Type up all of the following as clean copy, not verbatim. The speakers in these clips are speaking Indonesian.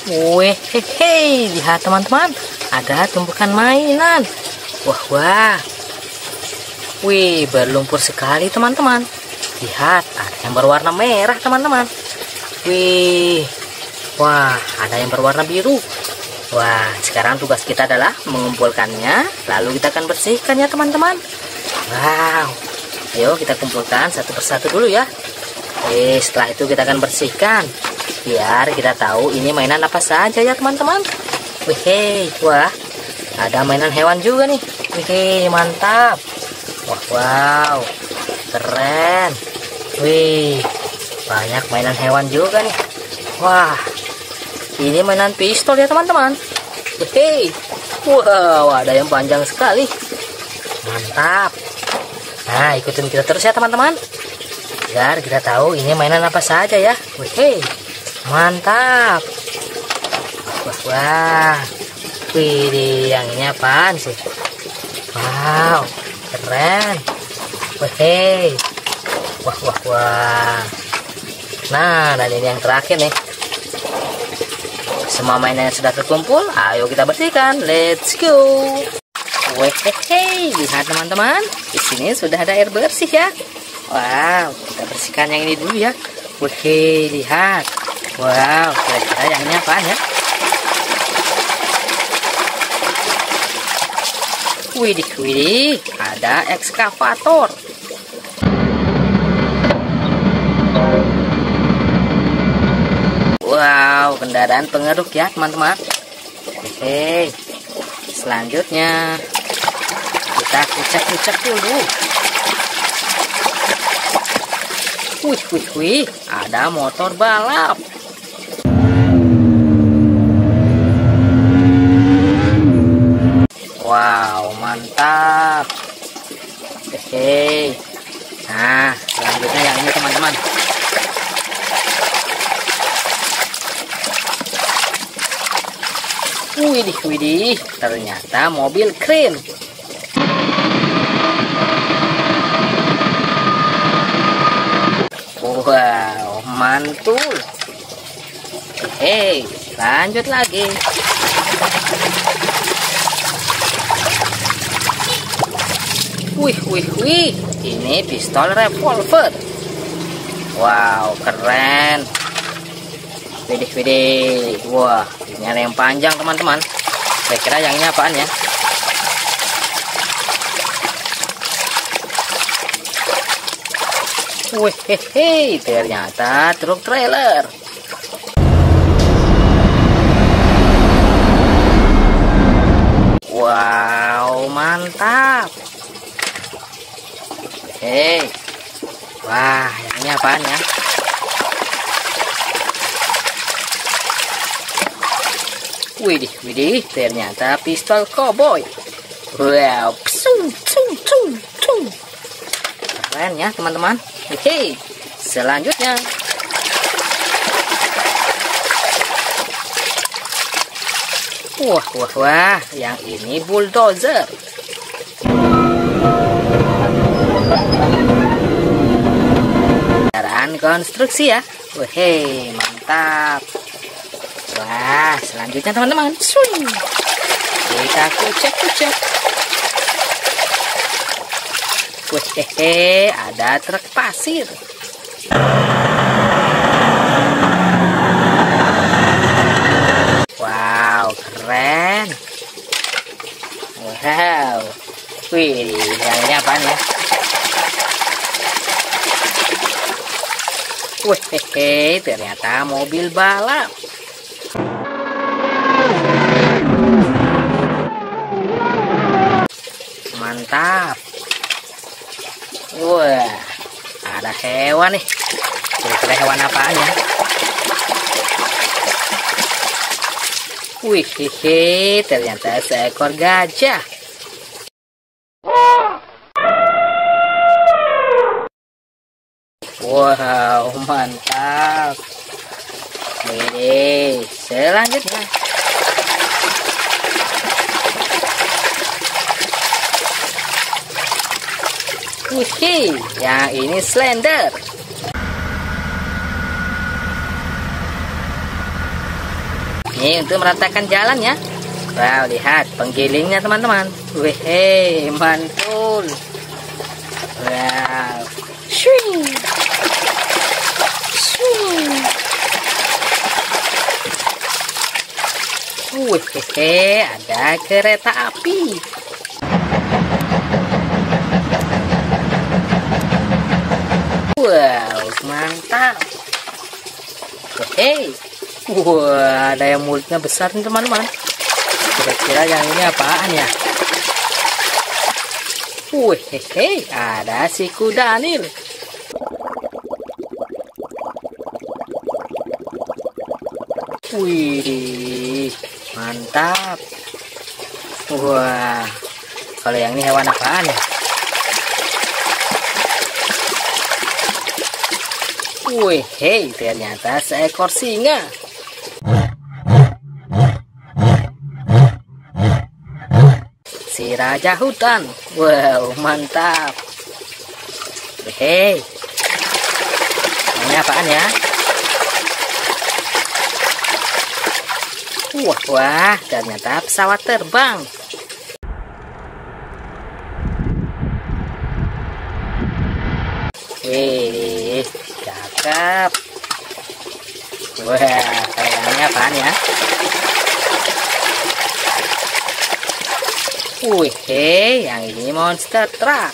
Wih, hehe, lihat teman-teman, ada tumpukan mainan. Wah, wah. Wih, berlumpur sekali teman-teman. Lihat, ada yang berwarna merah teman-teman. Wih, wah, ada yang berwarna biru. Wah, sekarang tugas kita adalah mengumpulkannya, lalu kita akan bersihkan ya teman-teman. Wow, ayo kita kumpulkan satu persatu dulu ya. Setelah itu kita akan bersihkan, biar kita tahu ini mainan apa saja ya teman-teman. Wih, wah, ada mainan hewan juga nih. Wih, mantap. Wah, wow, keren. Wih, banyak mainan hewan juga nih. Wah, ini mainan pistol ya teman-teman. Wih, wow, ada yang panjang sekali. Mantap. Nah, ikutin kita terus ya teman-teman, biar kita tahu ini mainan apa saja ya. Wih, mantap. Wah, wah. Wih, yang ini apaan sih? Wow, keren. Wih, wah, wah, wah. Nah, dan ini yang terakhir nih. Semua mainan yang sudah terkumpul, ayo kita bersihkan. Let's go. Wih, lihat teman-teman, di sini sudah ada air bersih ya. Wow, kita bersihkan yang ini dulu ya. Wih, lihat. Wow, kira-kira yang ini apaan ya? Widih, widih, ada ekskavator. Wow, kendaraan pengeruk ya teman-teman. Oke, selanjutnya kita kucek-kucek dulu. Wih, wih, wih, ada motor balap. Wow, mantap. Oke, nah selanjutnya yang ini teman-teman. Widih, widih, ternyata mobil kren. Wow, mantul. Lanjut lagi. Wih, wih, wih, ini pistol revolver. Wow, keren. Widih, widih. Wah, ini ada yang panjang teman-teman. Saya kira yang ini apaan ya? Wih, hehe, ternyata truk trailer. Wow, mantap. Wah, yang ini apaan ya? Widih, widih, ternyata pistol cowboy. Wow, psung, psung, psung, psung. Keren ya teman-teman. Oke, selanjutnya wah, wah, wah, yang ini bulldozer. Kendaraan konstruksi ya. Wih, mantap. Wah, selanjutnya teman-teman, kita kucek-kucek. Wih, ada truk pasir. Wow, keren. Wow, wih, yang ini apaan ya? Wih, ternyata mobil balap. Mantap. Wah, ada hewan nih. Kira-kira hewan apaan ya? Wih, ternyata seekor gajah. Wow, mantap. Ini selanjutnya. Wih, yang ini Slender. Ini untuk meratakan jalan ya. Wow, lihat penggilingnya teman-teman. Wih, mantul. Wow. Swing. Swing. Wih, ada kereta api. Wow, mantap. Wih, wah, ada yang mulutnya besar nih teman-teman. Kira-kira yang ini apaan ya? Wih, ada si Kudanil. Wih, mantap. Wah, kalau yang ini hewan apaan ya? Wih, ternyata seekor singa. Si raja hutan. Wow, mantap. Wih, ini apaan ya? Wah, ternyata pesawat terbang. Wih, cakep. Wah, kayaknya apaan ya? Wih, yang ini monster truck.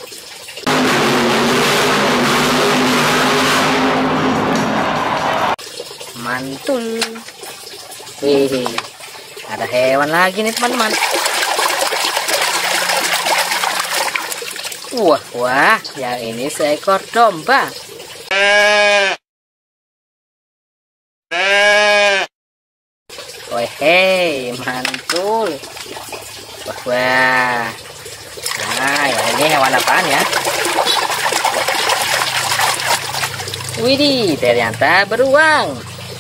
Mantul. Wih, ada hewan lagi nih teman-teman. Wah, yang ini seekor domba. Wih, mantul. Wah, nah yang ini hewan apaan ya? Widih, ternyata beruang.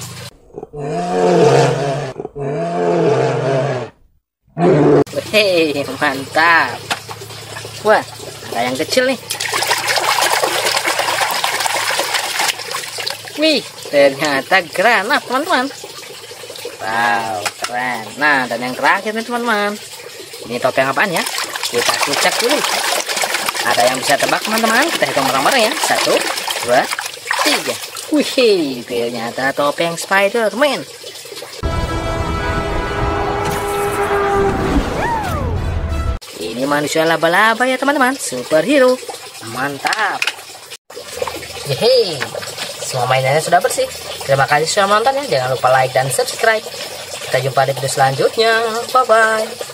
Wih, mantap. Wah, ada yang kecil nih. Wih, ternyata granat teman-teman. Wow, keren. Nah, dan yang terakhir nih teman-teman, ini topeng apaan ya? Kita cek dulu. Ada yang bisa tebak teman-teman? Kita hitung bareng-bareng ya. 1, 2, 3. Wih, ternyata topeng Spider-Man. Ini manusia laba-laba ya teman-teman. Superhero. Mantap. Yeay, semua mainannya sudah bersih. Terima kasih sudah menonton ya. Jangan lupa like dan subscribe. Kita jumpa di video selanjutnya. Bye-bye.